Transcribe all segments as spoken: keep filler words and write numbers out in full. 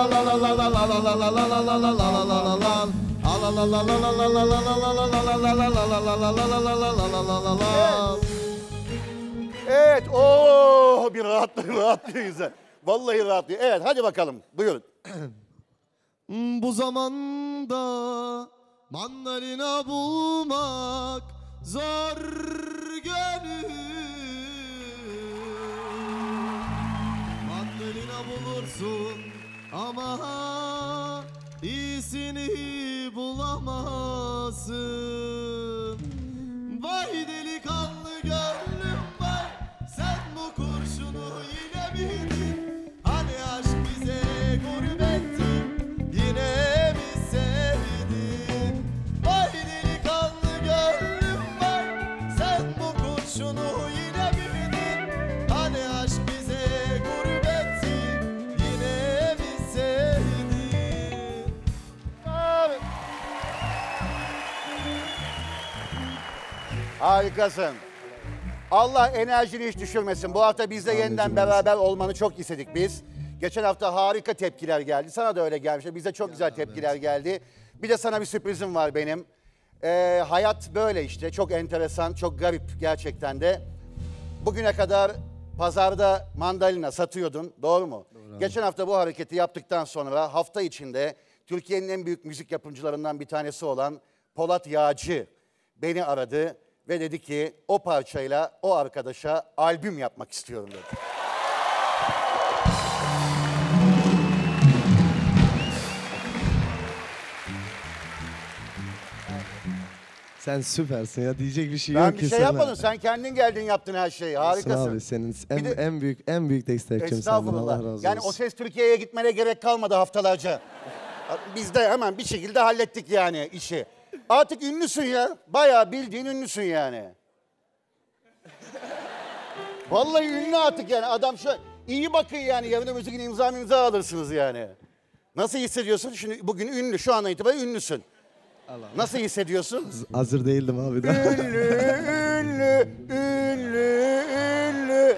Evet, ooo bir rahatlıyor, rahatlıyor güzel. Vallahi rahatlıyor. Evet, hadi bakalım, buyurun. Bu zamanda mandalina bulmak zor gönül. Mandalina bulursun ama iyisini bulamazsın. Vay delikanlı gönlüm vay, sen bu kurşunu yine bildin. Hani aşk bize gurbetti, yine mi sevdin? Vay delikanlı gönlüm vay, sen bu kurşunu yine bildin. Hani aşk bize gurbetti, yine mi sevdin? Abi. Harikasın. Allah enerjini hiç düşürmesin. Bu hafta bizle yeniden beraber olmanı çok istedik biz. Geçen hafta harika tepkiler geldi. Sana da öyle gelmişti. Bize çok güzel tepkiler geldi. Bir de sana bir sürprizim var benim. Ee, hayat böyle işte. Çok enteresan, çok garip gerçekten de. Bugüne kadar pazarda mandalina satıyordun. Doğru mu? Doğru. Geçen hafta bu hareketi yaptıktan sonra hafta içinde Türkiye'nin en büyük müzik yapımcılarından bir tanesi olan Polat Yağcı beni aradı ve dedi ki o parçayla o arkadaşa albüm yapmak istiyorum dedi. Sen süpersin ya, diyecek bir şey Ben yok bir ki şey sana. yapmadım. Sen kendin geldin yaptın her şeyi. Harikasın. Abi senin en, Bir de- en büyük en büyük destekçim senden. Estağfurullah. Allah razı olsun. Yani O Ses Türkiye'ye gitmene gerek kalmadı haftalarca. Biz de hemen bir şekilde hallettik yani işi. Artık ünlüsün ya. Bayağı bildiğin ünlüsün yani. Vallahi ünlü artık yani. Adam şu iyi bakın yani. Yarın öbür gün imza imza alırsınız yani. Nasıl hissediyorsun? Şimdi bugün ünlü. Şu andan itibaren ünlüsün. Nasıl hissediyorsun? Hazır değildim abi daha. Ünlü, ünlü, ünlü, ünlü.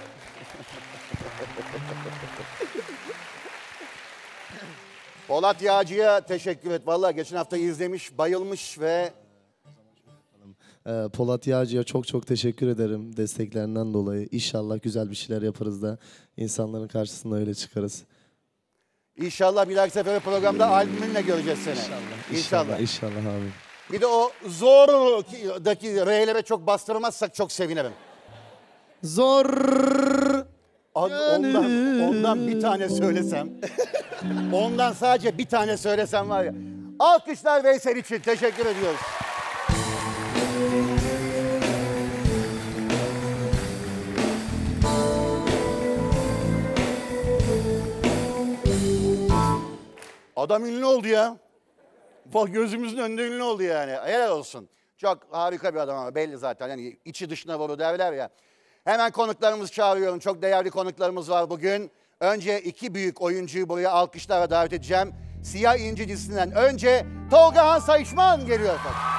Polat Yağcı'ya teşekkür et. Vallahi geçen hafta izlemiş, bayılmış ve... Ee, Polat Yağcı'ya çok çok teşekkür ederim desteklerinden dolayı. İnşallah güzel bir şeyler yaparız da insanların karşısında öyle çıkarız. İnşallah bir dahaki sefere programda albümünle göreceğiz seni. İnşallah. İnşallah, inşallah abi. Bir de o zor'daki R'lere çok bastırmazsak çok sevinirim. Zor. Ondan, ondan bir tane söylesem, ondan sadece bir tane söylesem var ya. Alkışlar Veysel için. Teşekkür ediyoruz. Adam ünlü oldu ya. Bak gözümüzün önünde ünlü oldu yani. Helal olsun. Çok harika bir adam ama belli zaten. Yani içi dışına vurur derler ya. Hemen konuklarımızı çağırıyorum. Çok değerli konuklarımız var bugün. Önce iki büyük oyuncuyu buraya alkışlarla davet edeceğim. Siyah İnci dizisinden önce Tolga Han Sayışman geliyor.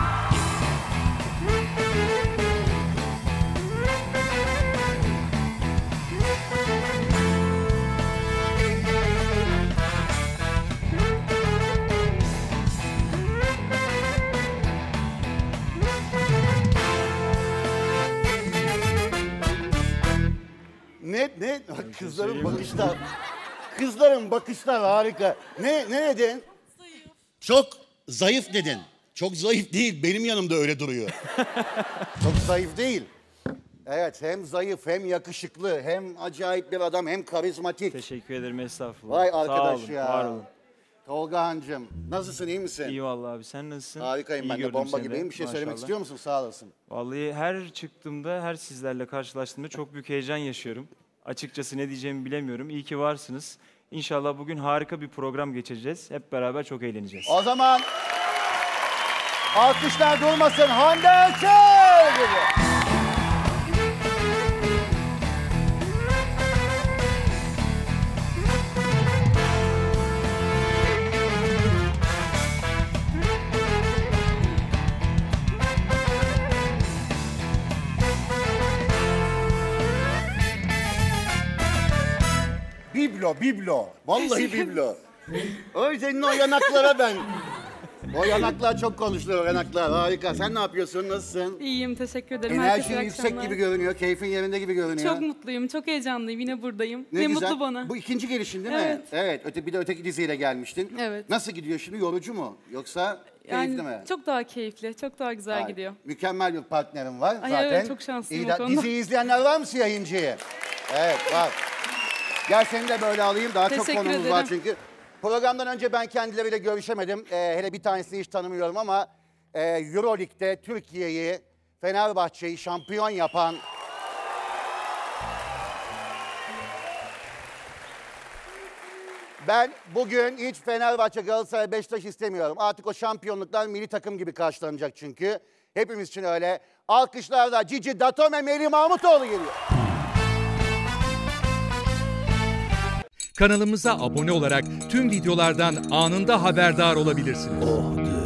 Ne ne kızların bakışlar. Kızların bakışlar harika. Ne ne dedin? Zayıf. Çok zayıf dedin. Çok zayıf değil. Benim yanımda öyle duruyor. Çok zayıf değil. Evet, hem zayıf hem yakışıklı hem acayip bir adam hem karizmatik. Teşekkür ederim, estağfurullah. Vay arkadaş Sağ olun, ya. var olun. Tolga Hancığım, nasılsın, iyi misin? İyi vallahi abi, sen nasılsın? Harikayım İyi ben de, gördüm bomba seni gibiyim. Bir şey söylemek maşallah. istiyor musun? Sağ olasın. Vallahi her çıktığımda, her sizlerle karşılaştığımda çok büyük heyecan yaşıyorum. Açıkçası ne diyeceğimi bilemiyorum. İyi ki varsınız. İnşallah bugün harika bir program geçireceğiz. Hep beraber çok eğleneceğiz. O zaman alkışlar durmasın. Hande Erçel gibi. Biblo, biblo. Vallahi biblo. O senin o yanaklara ben. O yanaklar çok konuşuluyor, yanaklar. Harika. Sen ne yapıyorsun? Nasılsın? İyiyim, teşekkür ederim. Enerjin Herkese iyi yüksek akşamlar. gibi görünüyor. Keyfin yerinde gibi görünüyor. Çok mutluyum, çok heyecanlıyım. Yine buradayım. Ne Ne, güzel. mutlu bana. Bu ikinci gelişin değil mi? Evet. Evet. Öte, bir de öteki diziyle gelmiştin. Evet. Nasıl gidiyor şimdi? Yorucu mu? Yoksa keyifli Yani mi? çok daha keyifli, çok daha güzel Ay, gidiyor. Mükemmel bir partnerim var Ay, zaten. evet, çok şanslıyım İyi o de- konuda. Diziyi izleyenler var mı Siyah İnci'yi? Evet, var. Gel seni de böyle alayım. Daha çok Teşekkür konumuz ederim. var çünkü. Programdan önce ben kendileriyle görüşemedim. Ee, hele bir tanesini hiç tanımıyorum ama e, Euroleague'de Türkiye'yi, Fenerbahçe'yi şampiyon yapan ben bugün hiç Fenerbahçe, Galatasaray, Beşiktaş istemiyorum. Artık o şampiyonluklar milli takım gibi karşılanacak çünkü. Hepimiz için öyle. Alkışlarla Cici Datome Melih Mahmutoğlu geliyor. Kanalımıza abone olarak tüm videolardan anında haberdar olabilirsiniz.